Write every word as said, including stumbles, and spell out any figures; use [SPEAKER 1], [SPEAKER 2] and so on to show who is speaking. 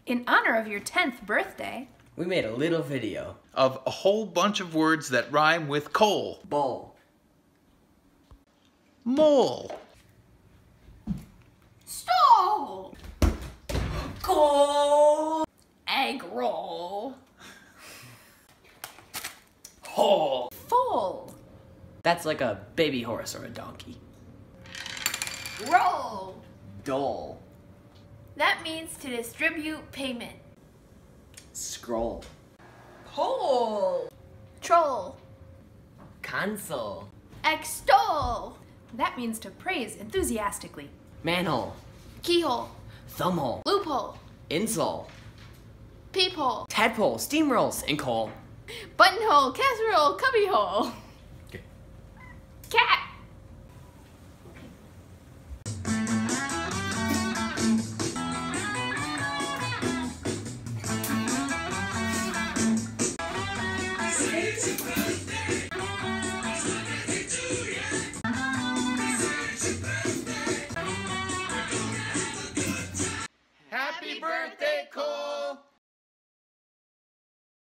[SPEAKER 1] In honor of your tenth birthday,
[SPEAKER 2] we made a little video
[SPEAKER 3] of a whole bunch of words that rhyme with coal.
[SPEAKER 2] Bowl.
[SPEAKER 3] Mole.
[SPEAKER 1] stole,
[SPEAKER 2] Coal.
[SPEAKER 1] egg roll,
[SPEAKER 2] Hole.
[SPEAKER 1] full,
[SPEAKER 2] That's like a baby horse or a donkey.
[SPEAKER 1] roll.
[SPEAKER 2] Dole.
[SPEAKER 1] That means to distribute payment.
[SPEAKER 2] Scroll.
[SPEAKER 1] Pole, troll,
[SPEAKER 2] Console.
[SPEAKER 1] extol. That means to praise enthusiastically.
[SPEAKER 2] Manhole.
[SPEAKER 1] Keyhole,
[SPEAKER 2] Thumbhole.
[SPEAKER 1] loophole,
[SPEAKER 2] Insole.
[SPEAKER 1] peephole,
[SPEAKER 2] Tadpole. Steamrolls. And coal.
[SPEAKER 1] buttonhole, casserole, cubbyhole. Cat.
[SPEAKER 3] Happy birthday!